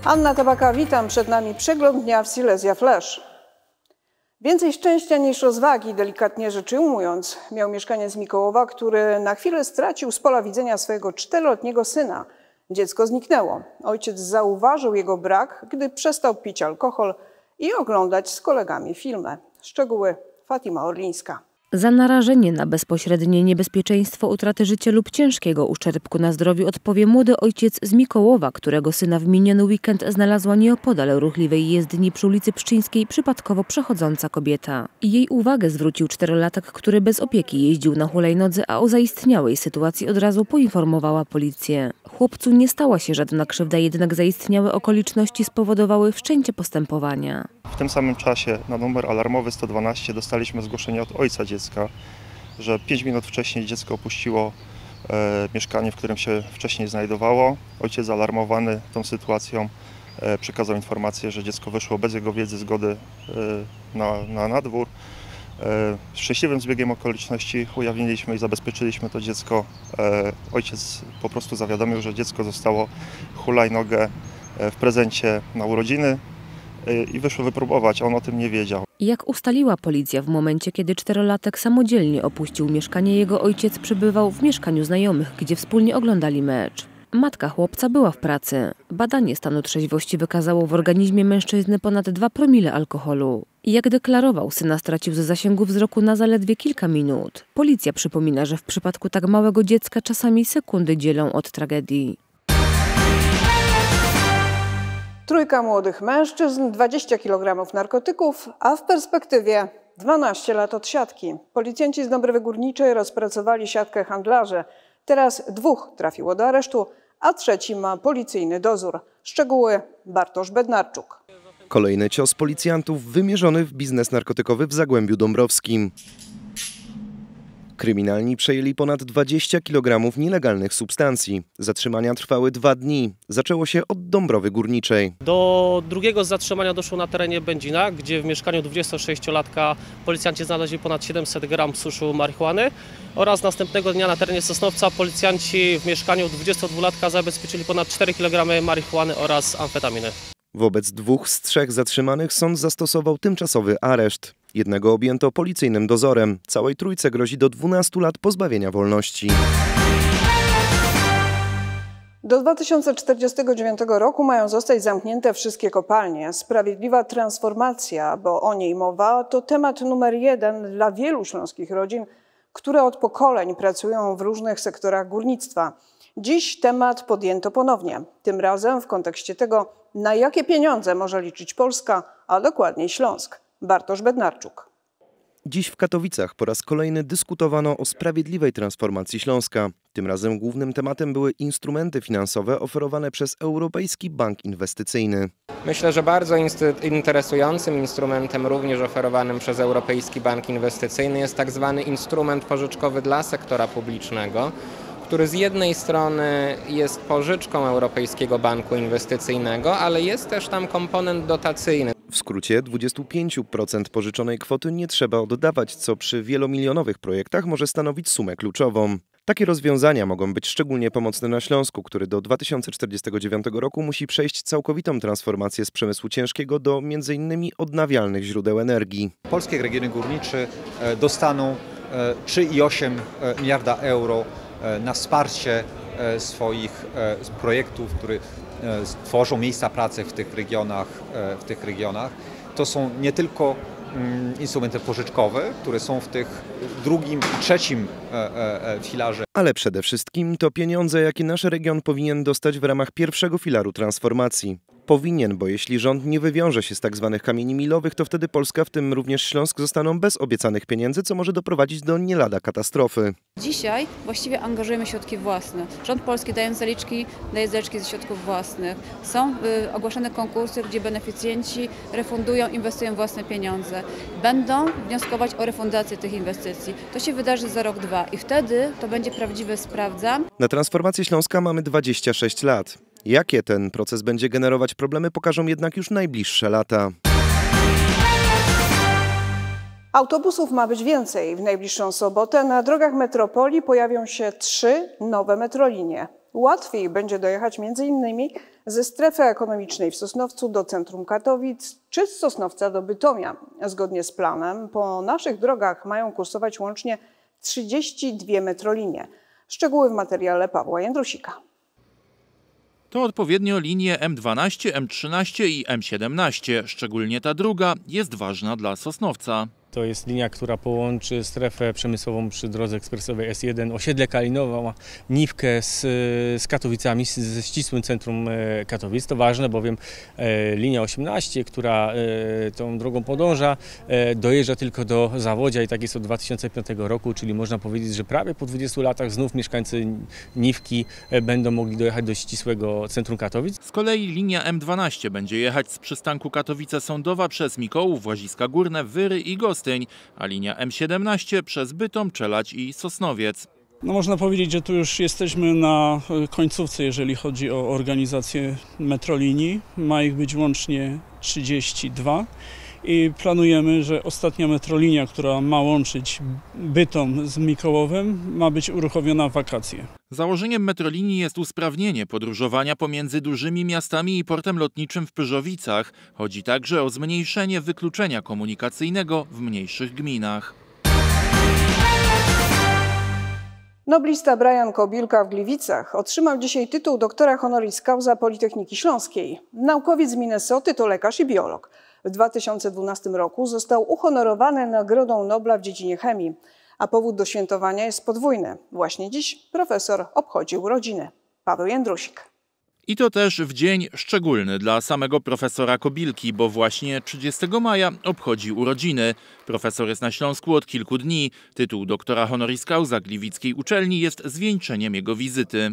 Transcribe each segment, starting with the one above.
Anna Tabaka, witam. Przed nami przegląd dnia w Silesia Flash. Więcej szczęścia niż rozwagi, delikatnie rzecz ujmując, miał mieszkaniec Mikołowa, który na chwilę stracił z pola widzenia swojego 4-letniego syna. Dziecko zniknęło. Ojciec zauważył jego brak, gdy przestał pić alkohol i oglądać z kolegami filmy. Szczegóły Fatima Orlińska. Za narażenie na bezpośrednie niebezpieczeństwo utraty życia lub ciężkiego uszczerbku na zdrowiu odpowie młody ojciec z Mikołowa, którego syna w miniony weekend znalazła nieopodal ruchliwej jezdni przy ulicy Pszczyńskiej przypadkowo przechodząca kobieta. Jej uwagę zwrócił 4-latek, który bez opieki jeździł na hulajnodze, a o zaistniałej sytuacji od razu poinformowała policję. Chłopcu nie stała się żadna krzywda, jednak zaistniałe okoliczności spowodowały wszczęcie postępowania. W tym samym czasie na numer alarmowy 112 dostaliśmy zgłoszenie od ojca dziecka, że 5 minut wcześniej dziecko opuściło mieszkanie, w którym się wcześniej znajdowało. Ojciec zaalarmowany tą sytuacją przekazał informację, że dziecko wyszło bez jego wiedzy, zgody na dwór. Szczęśliwym zbiegiem okoliczności ujawniliśmy i zabezpieczyliśmy to dziecko. Ojciec po prostu zawiadomił, że dziecko zostało hulajnogę w prezencie na urodziny i wyszło wypróbować, a on o tym nie wiedział. Jak ustaliła policja, w momencie, kiedy 4-latek samodzielnie opuścił mieszkanie, jego ojciec przebywał w mieszkaniu znajomych, gdzie wspólnie oglądali mecz. Matka chłopca była w pracy. Badanie stanu trzeźwości wykazało w organizmie mężczyzny ponad 2 promile alkoholu. Jak deklarował, syna stracił ze zasięgu wzroku na zaledwie kilka minut. Policja przypomina, że w przypadku tak małego dziecka czasami sekundy dzielą od tragedii. Trójka młodych mężczyzn, 20 kg narkotyków, a w perspektywie 12 lat od siatki. Policjanci z Dąbrowy Górniczej rozpracowali siatkę handlarzy. Teraz 2 trafiło do aresztu, a 3 ma policyjny dozór. Szczegóły Bartosz Bednarczuk. Kolejny cios policjantów wymierzony w biznes narkotykowy w Zagłębiu Dąbrowskim. Kryminalni przejęli ponad 20 kg nielegalnych substancji. Zatrzymania trwały 2 dni. Zaczęło się od Dąbrowy Górniczej. Do drugiego zatrzymania doszło na terenie Będzina, gdzie w mieszkaniu 26-latka policjanci znaleźli ponad 700 gram suszu marihuany oraz następnego dnia na terenie Sosnowca policjanci w mieszkaniu 22-latka zabezpieczyli ponad 4 kg marihuany oraz amfetaminy. Wobec 2 z 3 zatrzymanych sąd zastosował tymczasowy areszt. Jednego objęto policyjnym dozorem. Całej trójce grozi do 12 lat pozbawienia wolności. Do 2049 roku mają zostać zamknięte wszystkie kopalnie. Sprawiedliwa transformacja, bo o niej mowa, to temat numer 1 dla wielu śląskich rodzin, które od pokoleń pracują w różnych sektorach górnictwa. Dziś temat podjęto ponownie, tym razem w kontekście tego, na jakie pieniądze może liczyć Polska, a dokładniej Śląsk. Bartosz Bednarczuk. Dziś w Katowicach po raz kolejny dyskutowano o sprawiedliwej transformacji Śląska. Tym razem głównym tematem były instrumenty finansowe oferowane przez Europejski Bank Inwestycyjny. Myślę, że bardzo interesującym instrumentem, również oferowanym przez Europejski Bank Inwestycyjny, jest tak zwany instrument pożyczkowy dla sektora publicznego, który z jednej strony jest pożyczką Europejskiego Banku Inwestycyjnego, ale jest też tam komponent dotacyjny. W skrócie 25% pożyczonej kwoty nie trzeba oddawać, co przy wielomilionowych projektach może stanowić sumę kluczową. Takie rozwiązania mogą być szczególnie pomocne na Śląsku, który do 2049 roku musi przejść całkowitą transformację z przemysłu ciężkiego do m.in. odnawialnych źródeł energii. Polskie regiony górnicze dostaną 3,8 miliarda euro na wsparcie swoich projektów, które tworzą miejsca pracy w tych regionach. To są nie tylko instrumenty pożyczkowe, które są w tych drugim i trzecim filarze. Ale przede wszystkim to pieniądze, jakie nasz region powinien dostać w ramach pierwszego filaru transformacji. Powinien, bo jeśli rząd nie wywiąże się z tak zwanych kamieni milowych, to wtedy Polska, w tym również Śląsk, zostaną bez obiecanych pieniędzy, co może doprowadzić do nie lada katastrofy. Dzisiaj właściwie angażujemy środki własne. Rząd polski daje zaliczki ze środków własnych. Są ogłaszane konkursy, gdzie beneficjenci refundują, inwestują własne pieniądze. Będą wnioskować o refundację tych inwestycji. To się wydarzy za rok, 2 i wtedy to będzie prawdziwe sprawdzam. Na transformację Śląska mamy 26 lat. Jakie ten proces będzie generować problemy, pokażą jednak już najbliższe lata. Autobusów ma być więcej. W najbliższą sobotę na drogach metropolii pojawią się 3 nowe metrolinie. Łatwiej będzie dojechać m.in. ze strefy ekonomicznej w Sosnowcu do centrum Katowic czy z Sosnowca do Bytomia. Zgodnie z planem po naszych drogach mają kursować łącznie 32 metrolinie. Szczegóły w materiale Pawła Jędrusika. To odpowiednio linie M12, M13 i M17. Szczególnie ta druga jest ważna dla Sosnowca. To jest linia, która połączy strefę przemysłową przy drodze ekspresowej S1, osiedle Kalinowa, Niwkę z Katowicami, ze ścisłym centrum Katowic. To ważne, bowiem linia 18, która tą drogą podąża, dojeżdża tylko do Zawodzia i tak jest od 2005 roku, czyli można powiedzieć, że prawie po 20 latach znów mieszkańcy Niwki będą mogli dojechać do ścisłego centrum Katowic. Z kolei linia M12 będzie jechać z przystanku Katowice-Sądowa przez Mikołów, Łaziska Górne, Wyry i Gostyń, a linia M17 przez Bytom, Czeladź i Sosnowiec. No można powiedzieć, że tu już jesteśmy na końcówce, jeżeli chodzi o organizację metrolinii. Ma ich być łącznie 32 i planujemy, że ostatnia metrolinia, która ma łączyć Bytom z Mikołowem, ma być uruchomiona w wakacje. Założeniem metrolinii jest usprawnienie podróżowania pomiędzy dużymi miastami i portem lotniczym w Pyrzowicach. Chodzi także o zmniejszenie wykluczenia komunikacyjnego w mniejszych gminach. Noblista Brian Kobilka w Gliwicach otrzymał dzisiaj tytuł doktora honoris causa Politechniki Śląskiej. Naukowiec z Minnesoty to lekarz i biolog. W 2012 roku został uhonorowany Nagrodą Nobla w dziedzinie chemii. A powód do świętowania jest podwójny. Właśnie dziś profesor obchodzi urodziny. Paweł Jędrusik. I to też w dzień szczególny dla samego profesora Kobilki, bo właśnie 30 maja obchodzi urodziny. Profesor jest na Śląsku od kilku dni. Tytuł doktora honoris causa gliwickiej uczelni jest zwieńczeniem jego wizyty.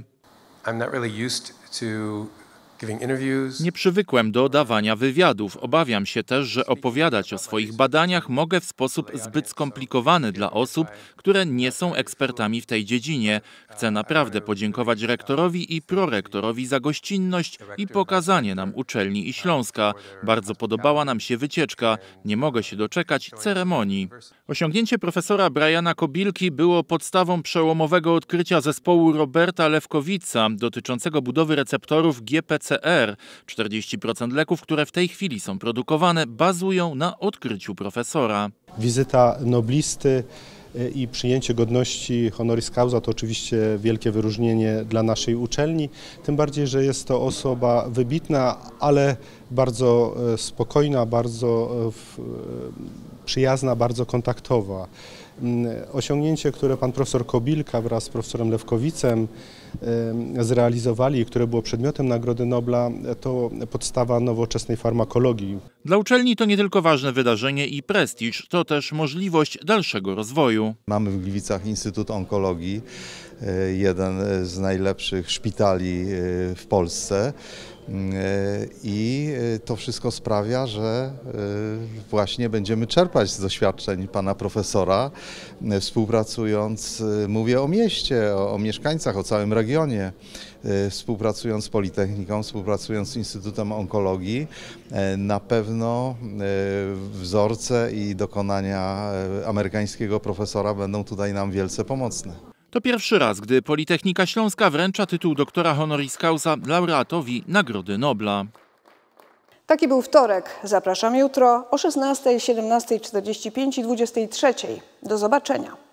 Nie przywykłem do dawania wywiadów. Obawiam się też, że opowiadać o swoich badaniach mogę w sposób zbyt skomplikowany dla osób, które nie są ekspertami w tej dziedzinie. Chcę naprawdę podziękować rektorowi i prorektorowi za gościnność i pokazanie nam uczelni i Śląska. Bardzo podobała nam się wycieczka. Nie mogę się doczekać ceremonii. Osiągnięcie profesora Briana Kobilki było podstawą przełomowego odkrycia zespołu Roberta Lewkowica dotyczącego budowy receptorów GPCR. 40% leków, które w tej chwili są produkowane, bazują na odkryciu profesora. Wizyta noblisty i przyjęcie godności honoris causa to oczywiście wielkie wyróżnienie dla naszej uczelni, tym bardziej, że jest to osoba wybitna, ale bardzo spokojna, bardzo przyjazna, bardzo kontaktowa. Osiągnięcie, które pan profesor Kobilka wraz z profesorem Lewkowicem zrealizowali, które było przedmiotem Nagrody Nobla, to podstawa nowoczesnej farmakologii. Dla uczelni to nie tylko ważne wydarzenie i prestiż, to też możliwość dalszego rozwoju. Mamy w Gliwicach Instytut Onkologii, jeden z najlepszych szpitali w Polsce. I to wszystko sprawia, że właśnie będziemy czerpać z doświadczeń pana profesora, współpracując, mówię o mieście, o mieszkańcach, o całym regionie, współpracując z Politechniką, współpracując z Instytutem Onkologii. Na pewno wzorce i dokonania amerykańskiego profesora będą tutaj nam wielce pomocne. To pierwszy raz, gdy Politechnika Śląska wręcza tytuł doktora honoris causa laureatowi Nagrody Nobla. Taki był wtorek. Zapraszam jutro o 16, 17:45 i 23:00. Do zobaczenia.